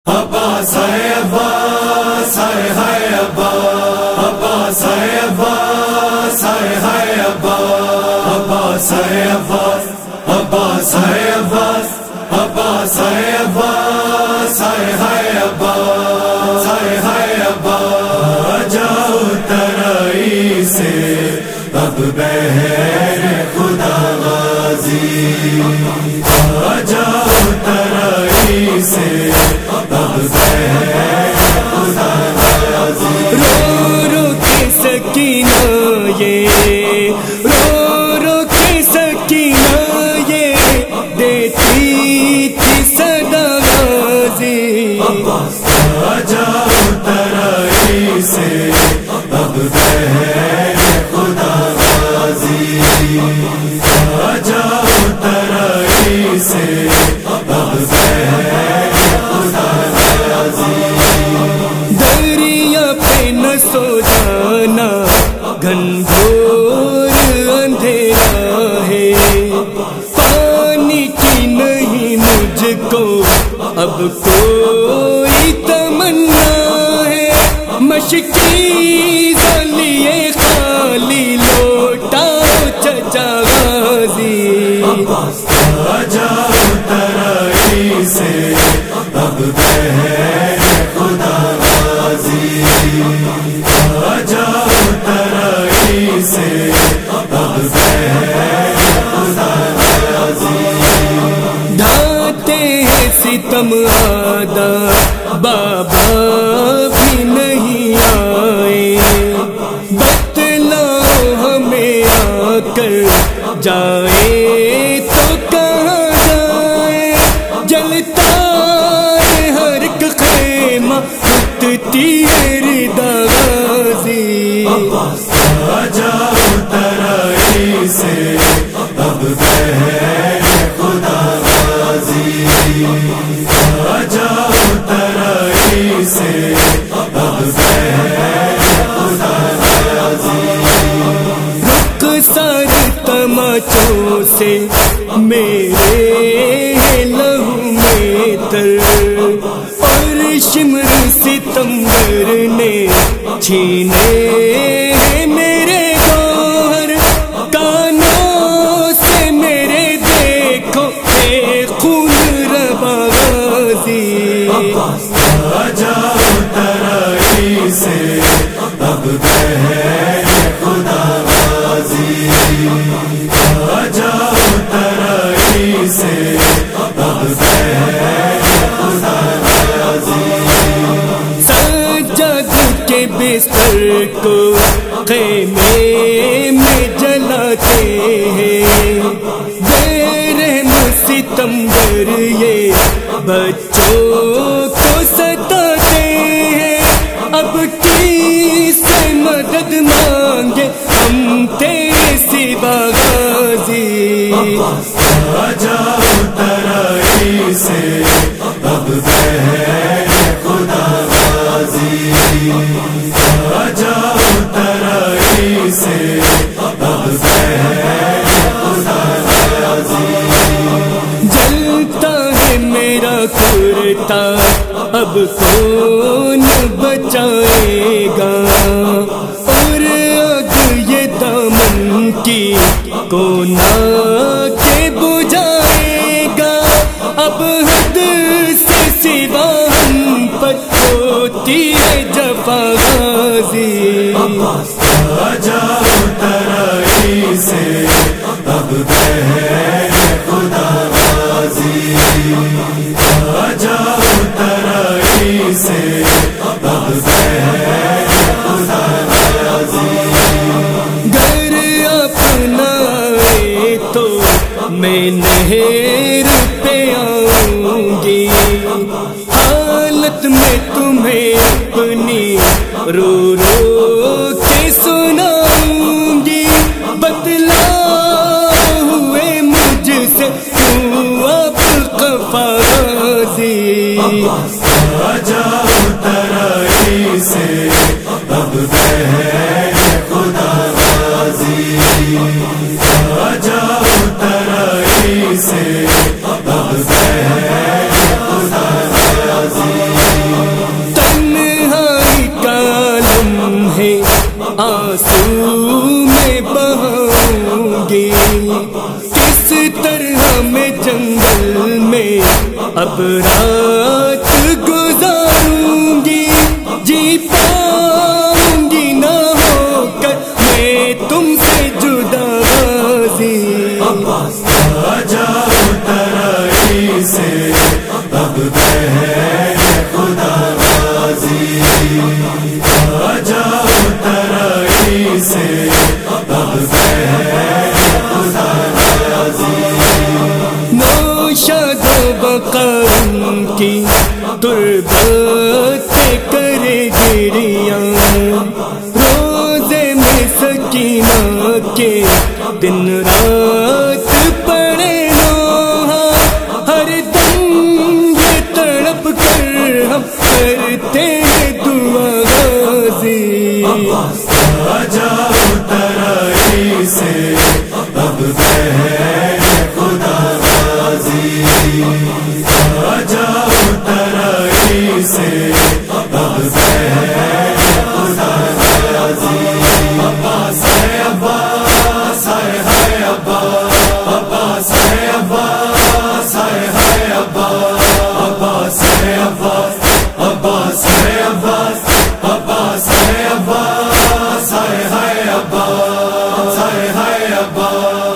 عباس ہے عباس ہے عباس ہے عباس ہے عباس ہے عباس عباس ہے عباس عباس ہے عباس ہے عباس ہے عباس جاؤ ترائی سے اب بہر خدا غازی جاؤ ترائی سے اب بہر خدا غازی رو رو کے سکینہ یہ رو رو کے سکینہ یہ دیتی تھی صدا غازی جاؤ ترائی سے اب بہر خدا غازی جاؤ ترائی سے اب بہر خدا غازی دریا پہ نہ سو جانا گھنگھور اندھیرا ہے پانی کی نہیں مجھ کو اب کوئی تمنا ہے مشکی لیے خالی لوٹا چچا غازی جاؤ ترائی سے اب بہر خدا غازی جاؤ ترائی سے اب بہر خدا غازی ڈھاتے ہیں ستم آدھا بابا بھی نہیں آئے بتلاؤ ہمیں آ کر جائے تو کہاں جائے جلتا ہے ہر ایک خیمہ اٹھتی ہے ردا غازی جاؤ ترائی سے اب بہر خدا غازی جاؤ ترائی سے اب بہر خدا غازی رخسار تماچوں سے میرے لہو میں تر اور شمر ستمبر نے چھینے ہیں میرے گوہر کانوں سے میرے دیکھو اے خون روا غازی جاؤ ترائی سے اب بہر خدا غازی جاؤ ترائی سے اب بہر خدا غازی سجاد کے بستر کو خیمے میں جلاتے ہیں بے ستمبر یہ بچوں کو ستاتے ہیں اب کس سے مدد مانگے ہم تیرے سوا غازی جاؤ ترائی سے اب بہر خدا غازی جاؤ ترائی سے اب بہر خدا غازی جلتا ہے میرا کرتا اب کون بچائے گا اور آگ یہ دامن کی کون کے بجھائے گا اب حد سے سوا ہم پر ہوتی ہے جفا غازی جاؤ ترائی سے اب بہر خدا غازی جاؤ ترائی سے اب بہر خدا غازی گر اپنا آئے تو میں نہر پہ آؤں گی حالت میں تمہیں اپنی رو رو کے سناؤں گی بدلا ہوئے مجھ سے تو اب قفا غازی جاؤ ترائی سے اب بہر خدا غازی جاؤ ترائی سے اب بہر خدا غازی اب رات گزاروں گی جی پاؤں گی نہ ہو کر میں تم سے جدا غازی عباس آجا ترائی سے اب بہر خدا غازی آجا ترائی سے اب بہر خدا غازی نوشاد و بقا ان کی تربت کرے گریاں روزے میں سکینہ کے دن رات پڑے نوحہ ہر دم یہ تڑپ کر ہم کرتے ہیں دعا غازی عباس آجا ترائی سے اب بہر خدا غازی آجا ترائی سے اب بہر خدا غازی عباس ہے عباس ہے عباس ہے عباس ہے عباس ہے عباس عباس ہے عباس عباس ہے عباس ہے عباس ہے عباس